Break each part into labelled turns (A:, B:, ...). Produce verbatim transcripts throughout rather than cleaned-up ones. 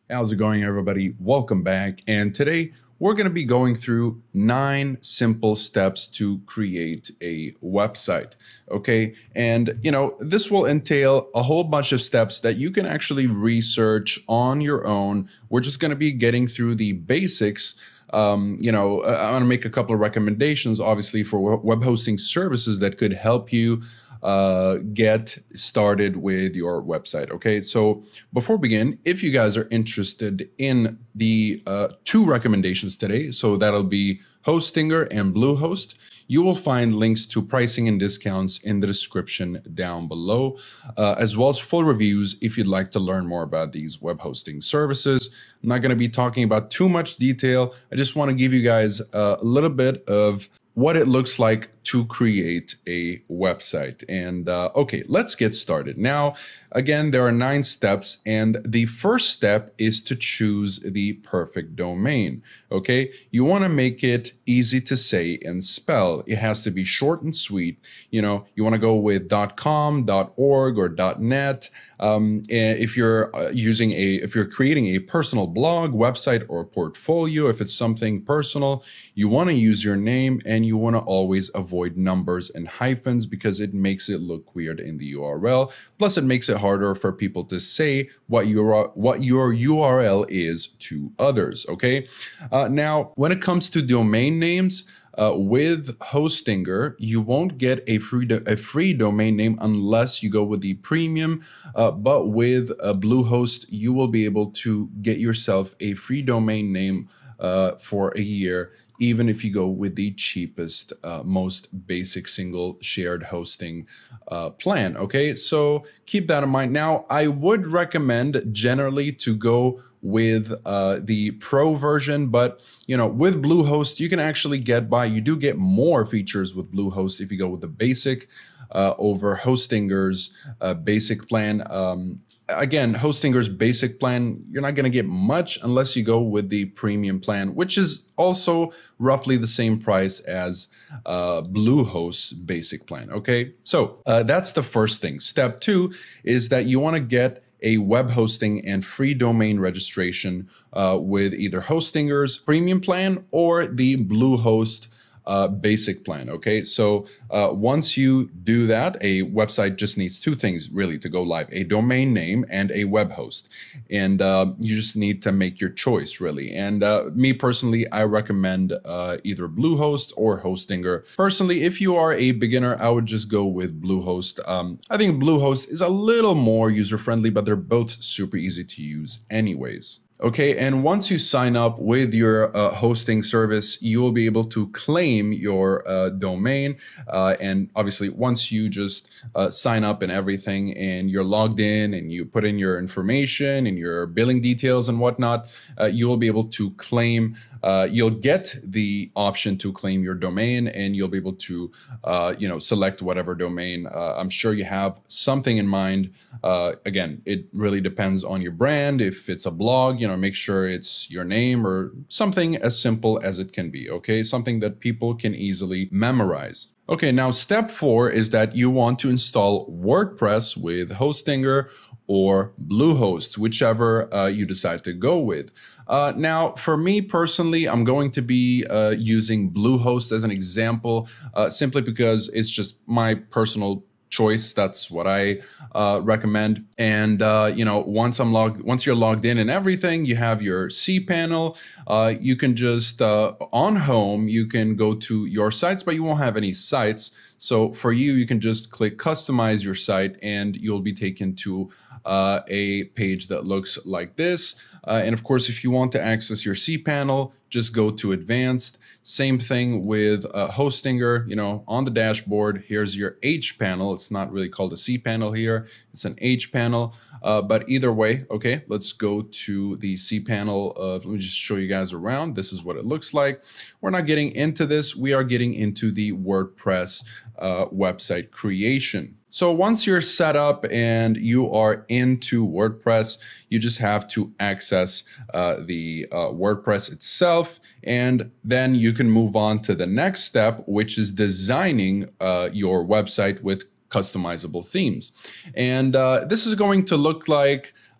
A: How's it going, everybody? Welcome back. And today we're going to be going through nine simple steps to create a website. Okay. And, you know, this will entail a whole bunch of steps that you can actually research on your own. We're just going to be getting through the basics. Um, you know, I want to make a couple of recommendations, obviously, for web hosting services that could help you Uh, get started with your website. Okay, so before we begin, if you guys are interested in the uh, two recommendations today, so that'll be Hostinger and Bluehost, you will find links to pricing and discounts in the description down below, uh, as well as full reviews if you'd like to learn more about these web hosting services. I'm not going to be talking about too much detail. I just want to give you guys a little bit of what it looks like to create a website. And uh, okay, let's get started. Now, again, there are nine steps, and the first step is to choose the perfect domain. Okay, you want to make it easy to say and spell. It has to be short and sweet. You know, you want to go with .com, .org, or .net. Um, if you're uh, using a, if you're creating a personal blog, website, or portfolio, if it's something personal, you want to use your name, and you want to always avoid numbers and hyphens because it makes it look weird in the U R L. Plus, it makes it harder for people to say what your what your U R L is to others. Okay. Uh, now, when it comes to domain names, Uh, with Hostinger, you won't get a free a free domain name unless you go with the premium. Uh, but with uh, Bluehost, you will be able to get yourself a free domain name uh, for a year, even if you go with the cheapest, uh, most basic single shared hosting uh, plan. Okay, so keep that in mind. Now, I would recommend generally to go with uh, the pro version, but you know, with Bluehost, you can actually get by. You do get more features with Bluehost if you go with the basic uh, over Hostinger's uh, basic plan. Um, again, Hostinger's basic plan, you're not going to get much unless you go with the premium plan, which is also roughly the same price as uh, Bluehost's basic plan. Okay, so uh, that's the first thing. Step two is that you want to get a web hosting and free domain registration uh, with either Hostinger's premium plan or the Bluehost uh, basic plan. Okay, so uh, once you do that, a website just needs two things really to go live: a domain name and a web host. And uh, you just need to make your choice really. And uh, me personally, I recommend uh, either Bluehost or Hostinger. Personally, if you are a beginner, I would just go with Bluehost. Um, I think Bluehost is a little more user-friendly, but they're both super easy to use anyways. Okay, and once you sign up with your uh, hosting service, you will be able to claim your uh, domain. Uh, and obviously, once you just uh, sign up and everything, and you're logged in and you put in your information and your billing details and whatnot, uh, you will be able to claim. Uh, you'll get the option to claim your domain, and you'll be able to, uh, you know, select whatever domain. Uh, I'm sure you have something in mind. Uh, again, it really depends on your brand. If it's a blog, you know, make sure it's your name or something as simple as it can be. Okay, something that people can easily memorize. Okay, now step four is that you want to install WordPress with Hostinger or Bluehost, whichever uh, you decide to go with. Uh, now, for me personally, I'm going to be uh, using Bluehost as an example, uh, simply because it's just my personal choice. That's what I uh, recommend. And uh, you know, once I'm logged, once you're logged in and everything, you have your cPanel. Uh, you can just uh, on home, you can go to your sites, but you won't have any sites. So for you, you can just click customize your site, and you'll be taken to uh, a page that looks like this. Uh, and of course, if you want to access your cPanel, just go to advanced. Same thing with uh, Hostinger, you know, on the dashboard, here's your H panel. It's not really called a cPanel here. It's an H panel. Uh, but either way, okay, let's go to the cPanel. Of, let me just show you guys around. This is what it looks like. We're not getting into this. We are getting into the WordPress uh, website creation. So once you're set up and you are into WordPress, you just have to access uh, the uh, WordPress itself, and then you can move on to the next step, which is designing uh, your website with customizable themes. And uh, this is going to look like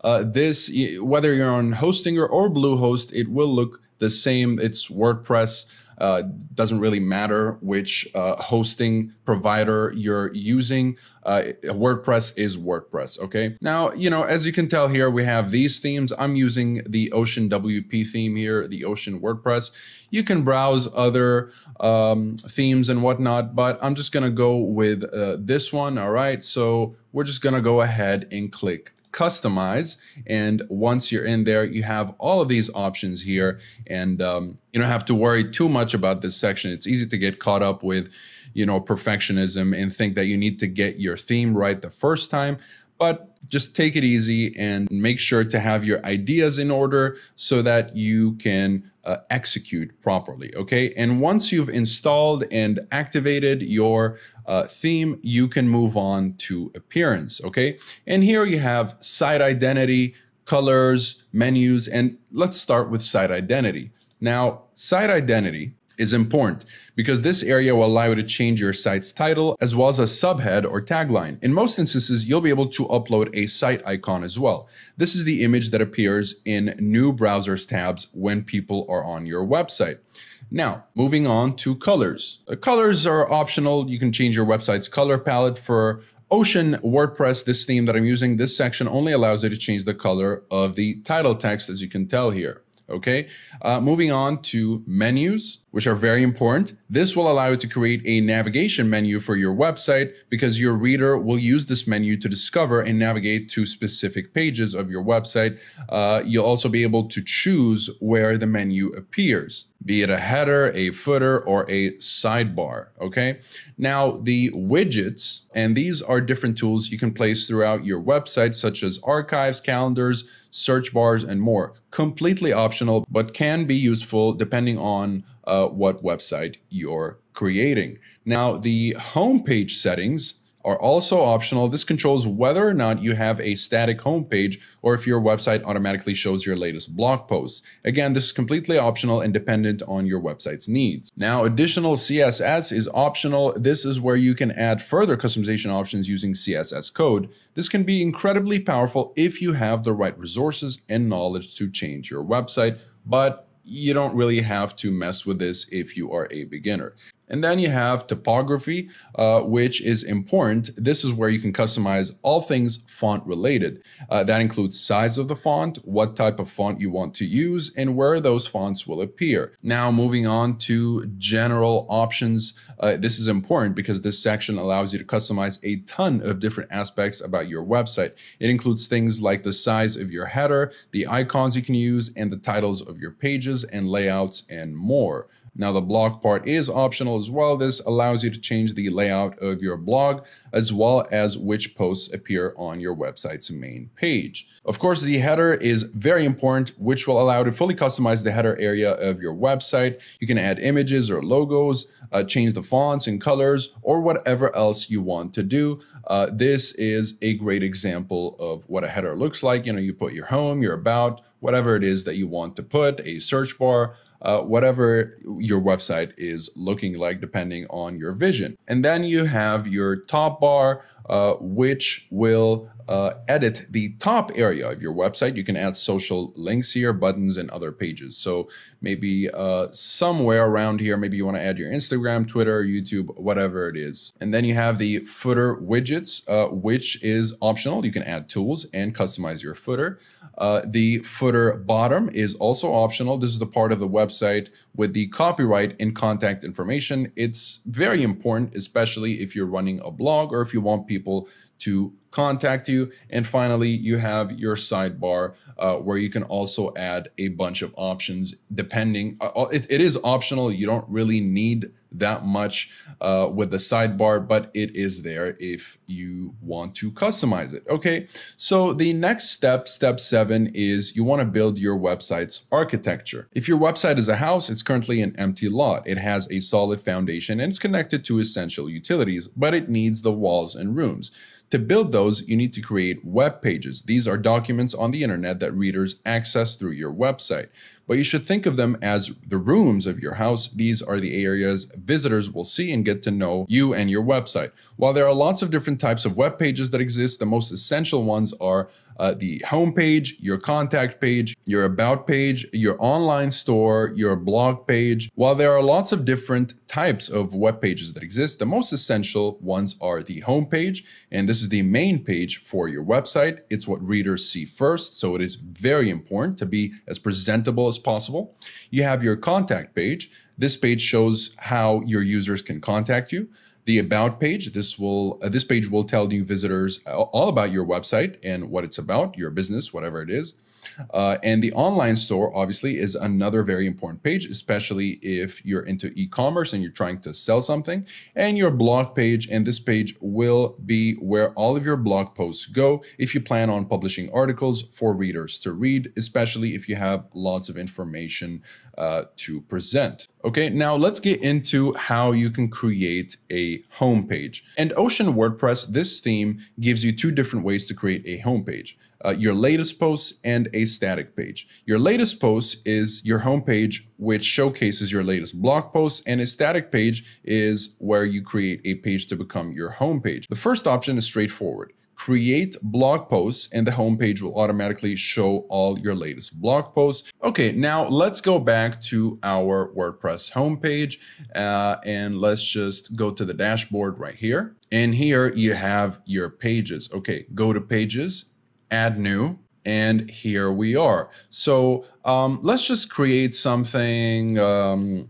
A: uh, this, whether you're on Hostinger or Bluehost, it will look the same. It's WordPress. Uh, doesn't really matter which uh, hosting provider you're using. Uh, WordPress is WordPress, okay? Now, you know, as you can tell here, we have these themes. I'm using the Ocean W P theme here, the Ocean WordPress. You can browse other um, themes and whatnot, but I'm just gonna go with uh, this one, all right? So we're just gonna go ahead and click customize, and once you're in there, you have all of these options here, and um, you don't have to worry too much about this section. It's easy to get caught up with, you know, perfectionism and think that you need to get your theme right the first time, but just take it easy and make sure to have your ideas in order so that you can uh, execute properly, okay? And once you've installed and activated your uh, theme, you can move on to appearance, okay? And here you have site identity, colors, menus, and let's start with site identity. Now, site identity is important because this area will allow you to change your site's title as well as a subhead or tagline. In most instances, you'll be able to upload a site icon as well. This is the image that appears in new browsers tabs when people are on your website. Now, moving on to colors. Uh, colors are optional. You can change your website's color palette. For Ocean WordPress, this theme that I'm using, this section only allows you to change the color of the title text, as you can tell here. Okay, uh, moving on to menus, which are very important. This will allow you to create a navigation menu for your website because your reader will use this menu to discover and navigate to specific pages of your website. Uh, you'll also be able to choose where the menu appears, be it a header, a footer, or a sidebar, okay? Now, the widgets, and these are different tools you can place throughout your website, such as archives, calendars, search bars, and more. Completely optional, but can be useful depending on uh, what website you're creating. Now, the homepage settings are also optional. This controls whether or not you have a static homepage or if your website automatically shows your latest blog posts. Again, this is completely optional and dependent on your website's needs. Now, additional C S S is optional. This is where you can add further customization options using C S S code. This can be incredibly powerful if you have the right resources and knowledge to change your website, but you don't really have to mess with this if you are a beginner. And then you have typography, uh, which is important. This is where you can customize all things font related. Uh, that includes size of the font, what type of font you want to use, and where those fonts will appear. Now, moving on to general options. Uh, this is important because this section allows you to customize a ton of different aspects about your website. It includes things like the size of your header, the icons you can use, and the titles of your pages and layouts and more. Now, the blog part is optional as well. This allows you to change the layout of your blog as well as which posts appear on your website's main page. Of course, the header is very important, which will allow you to fully customize the header area of your website. You can add images or logos, uh, change the fonts and colors, or whatever else you want to do. Uh, this is a great example of what a header looks like. You know, you put your home, your about, whatever it is that you want to put, a search bar, Uh, whatever your website is looking like, depending on your vision. And then you have your top bar, uh, which will uh, edit the top area of your website. You can add social links here, buttons, and other pages. So maybe uh, somewhere around here, maybe you want to add your Instagram, Twitter, YouTube, whatever it is. And then you have the footer widgets, uh, which is optional. You can add tools and customize your footer. Uh, the footer bottom is also optional. This is the part of the website with the copyright and contact information. It's very important, especially if you're running a blog or if you want people to contact you. And finally, you have your sidebar, uh, where you can also add a bunch of options depending. Uh, it, it is optional. You don't really need that much uh, with the sidebar, but it is there if you want to customize it. Okay, so the next step, step seven, is you want to build your website's architecture. If your website is a house, it's currently an empty lot. It has a solid foundation and it's connected to essential utilities, but it needs the walls and rooms. To build those, you need to create web pages. These are documents on the internet that readers access through your website. But you should think of them as the rooms of your house. These are the areas visitors will see and get to know you and your website. While there are lots of different types of web pages that exist, the most essential ones are uh, the home page, your contact page, your about page, your online store, your blog page. While there are lots of different types of web pages that exist, the most essential ones are the home page, and this is the main page for your website. It's what readers see first, so it is very important to be as presentable as possible. You have your contact page. This page shows how your users can contact you. The about page, this will uh, this page will tell new visitors all about your website and what it's about, your business, whatever it is. Uh, and the online store, obviously, is another very important page, especially if you're into e-commerce and you're trying to sell something. And your blog page, and this page will be where all of your blog posts go if you plan on publishing articles for readers to read, especially if you have lots of information uh, to present. Okay, now let's get into how you can create a homepage. And Ocean WordPress, this theme gives you two different ways to create a homepage. Uh, your latest posts and a static page. Your latest post is your homepage, which showcases your latest blog posts, and a static page is where you create a page to become your homepage. The first option is straightforward. Create blog posts and the homepage will automatically show all your latest blog posts. Okay, now let's go back to our WordPress homepage uh, and let's just go to the dashboard right here. And here you have your pages. Okay, go to pages, add new, and here we are. So um, let's just create something, um,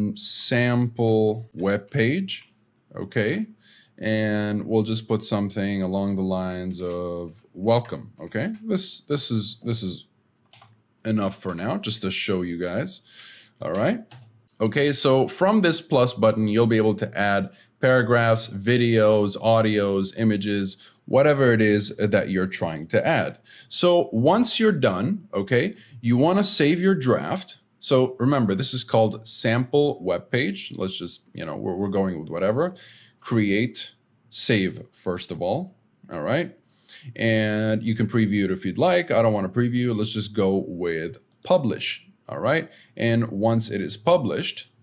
A: sample web page, okay? And we'll just put something along the lines of welcome, okay? This, this is, this is enough for now, just to show you guys, all right? Okay, so from this plus button, you'll be able to add paragraphs, videos, audios, images, whatever it is that you're trying to add. So once you're done, okay, you want to save your draft. So remember, this is called sample web page. Let's just, you know, we're, we're going with whatever. Create, save first of all, all right? And you can preview it if you'd like. I don't want to preview. Let's just go with publish, all right? And once it is published,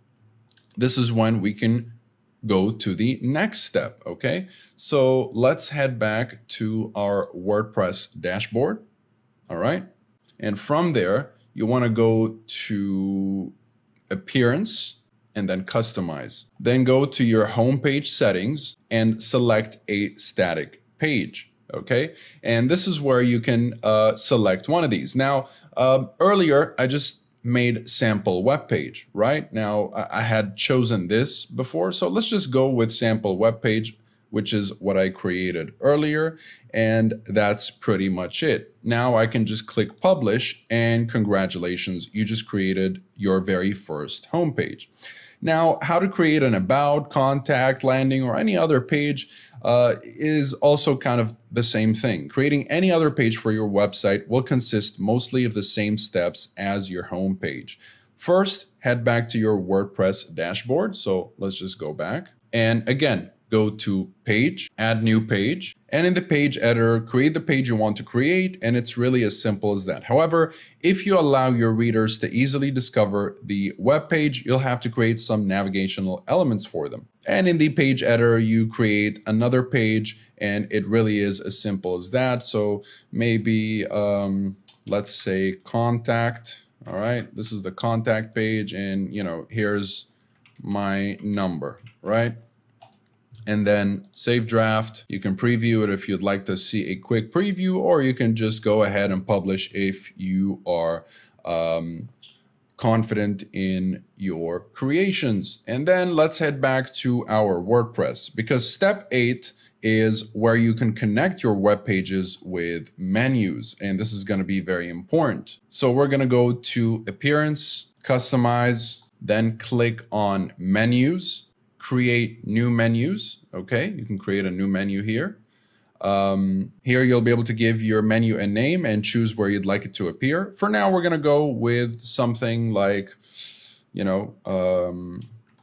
A: this is when we can go to the next step, okay? So let's head back to our WordPress dashboard, all right? And from there, you want to go to appearance and then customize. Then go to your homepage settings and select a static page, okay? And this is where you can uh, select one of these. Now, um, earlier, I just made sample web page, right? Now I had chosen this before, so let's just go with sample web page, which is what I created earlier. And that's pretty much it. Now I can just click publish and congratulations, you just created your very first homepage. Now, how to create an about, contact, landing, or any other page uh, is also kind of the same thing. Creating any other page for your website will consist mostly of the same steps as your home page. First, head back to your WordPress dashboard. So let's just go back. And again, go to page, add new page, and in the page editor, create the page you want to create, and it's really as simple as that. However, if you allow your readers to easily discover the web page, you'll have to create some navigational elements for them. And in the page editor, you create another page, and it really is as simple as that. So maybe, um, let's say contact, all right? This is the contact page, and you know, here's my number, right? And then save draft. You can preview it if you'd like to see a quick preview, or you can just go ahead and publish if you are um, confident in your creations. And then let's head back to our WordPress, because step eight is where you can connect your web pages with menus. And this is going to be very important. So we're going to go to appearance, customize, then click on menus. Create new menus, okay? You can create a new menu here. Um, here you'll be able to give your menu a name and choose where you'd like it to appear. For now, we're gonna go with something like, you know, um,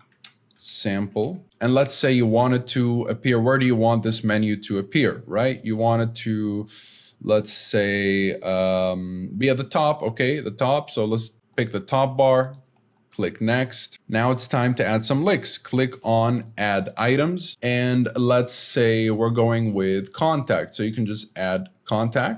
A: sample. And let's say you want it to appear, where do you want this menu to appear, right? You want it to, let's say, um, be at the top, okay, the top. So let's pick the top bar. Click next. Now it's time to add some links. Click on add items. And let's say we're going with contact. So you can just add contact.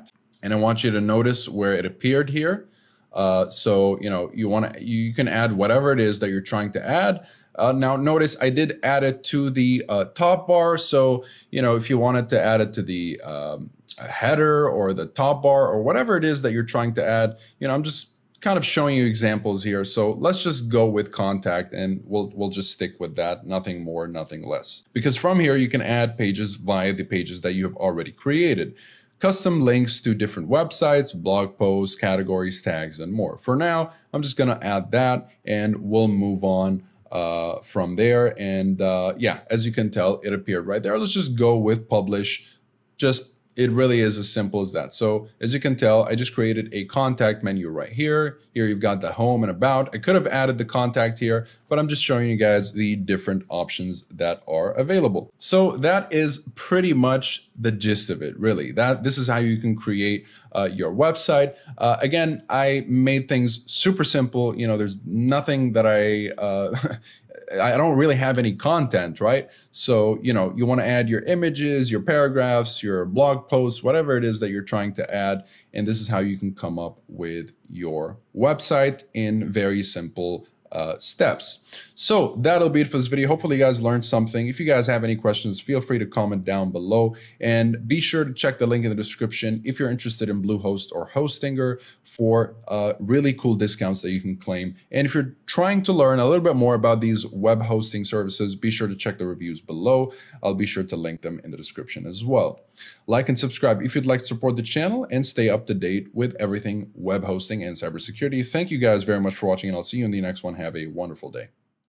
A: And I want you to notice where it appeared here. Uh, so, you know, you want to, you can add whatever it is that you're trying to add. Uh, now, notice I did add it to the uh, top bar. So, you know, if you wanted to add it to the um, header or the top bar or whatever it is that you're trying to add, you know, I'm just kind of showing you examples here. So let's just go with contact and we'll, we'll just stick with that. Nothing more, nothing less. Because from here, you can add pages via the pages that you have already created. Custom links to different websites, blog posts, categories, tags, and more. For now, I'm just going to add that and we'll move on uh, from there. And uh, yeah, as you can tell, it appeared right there. Let's just go with publish. Just It really is as simple as that. So as you can tell, I just created a contact menu right here. Here you've got the home and about. I could have added the contact here, but I'm just showing you guys the different options that are available. So that is pretty much the gist of it, really. That this is how you can create uh, your website. Uh, again, I made things super simple. You know, there's nothing that I uh, I don't really have any content, right? So, you know, you want to add your images, your paragraphs, your blog posts, whatever it is that you're trying to add. And this is how you can come up with your website in very simple uh, steps. So that'll be it for this video. Hopefully you guys learned something. If you guys have any questions, feel free to comment down below and be sure to check the link in the description if you're interested in Bluehost or Hostinger for uh, really cool discounts that you can claim. And if you're trying to learn a little bit more about these web hosting services, be sure to check the reviews below. I'll be sure to link them in the description as well. Like and subscribe if you'd like to support the channel and stay up to date with everything web hosting and cybersecurity. Thank you guys very much for watching, and I'll see you in the next one. Have a wonderful day.